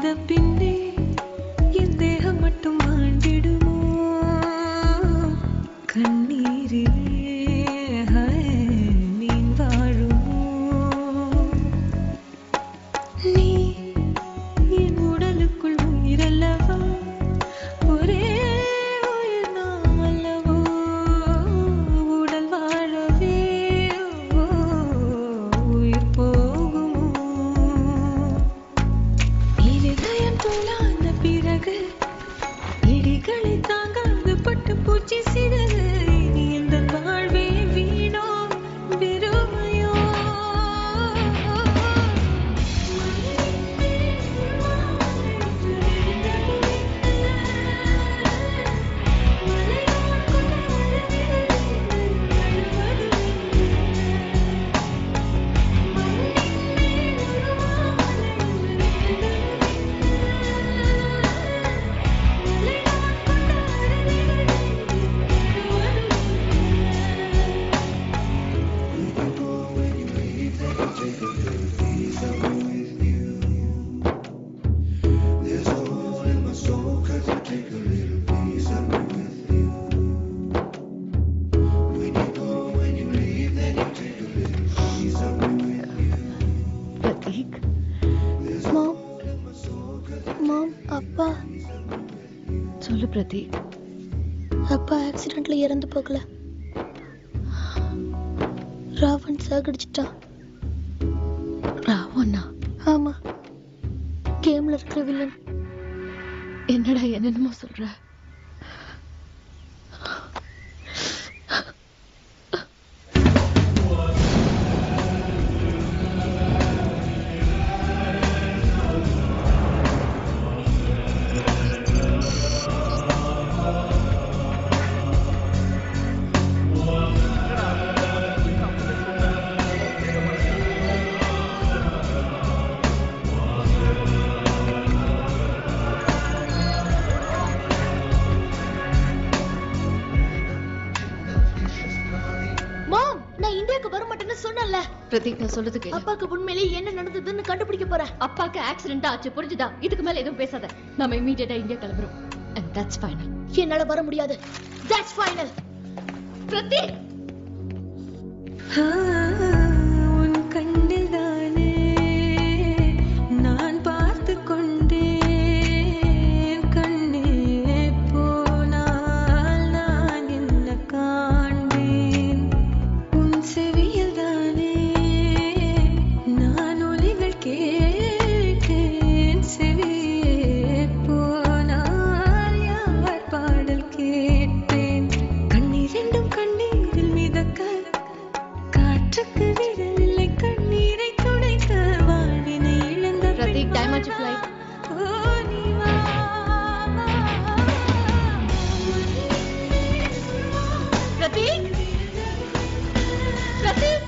பின்னே என் தேகம் மட்டும் ஆண்டிடுமோ கண்ணீரிலே மீன் வாழுமோ நீ என் உடலுக்குள் உயிரல்லவா ஒரே உயிர் நாம் அல்லவோ உடல் வாழவே உயிர் போகுமோ இதயம் போலான பிறகு இடிகளை தாங்காது பட்டு பூச்சி சிறகு இனி இந்த வாழ்வே வீணோ வெறுமையோ பிரதீக் மாம் அப்பா சொல்லு பிரதீக் அப்பா ஆக்சிடென்ட்ல இறந்து போகல ராவன் சாகடிச்சிட்டான் ராவண்ணா ஆமா கேம்ல இருக்கிற வில்லன் என்னடா என்னென்னமோ சொல்ற மாம் நான் இந்தியாக்கு வர மாட்டேன்னு சொன்னேன்ல பிரதீக் நான் சொல்றது கேளு அப்பாக்கு உண்மையிலேயே என்ன நடந்ததுன்னு கண்டுபிடிக்க போறேன் அப்பாக்கு ஆக்சிடென்ட் ஆச்சு புரிஞ்சுதா இதுக்கு மேல எதுவும் பேசாத நாம இமிடியேட்டா இந்தியா கிளம்புறோம் and that's final என்னால வர முடியாது that's final பிரதீக் உன் கண்ணில் தானே நான் பார்த்து கொண்டேன் கண்ணே போனால் நான் என்ன காண்பேன் உன் செவியில் தானே நான் ஒலிகள் கேட்டேன் செவியே போனால் யார் பாடல் கேட்பேன் கண்ணீரெண்டும் கண்ணீரில் மிதக்க காற்றுக்கு விடவில்லை கண்ணீரை துடைக்க வாழ்வினை இழந்த பிரதீக் டைம் ஆச்சு ஃளைட் பிரதீக் பிரதீக்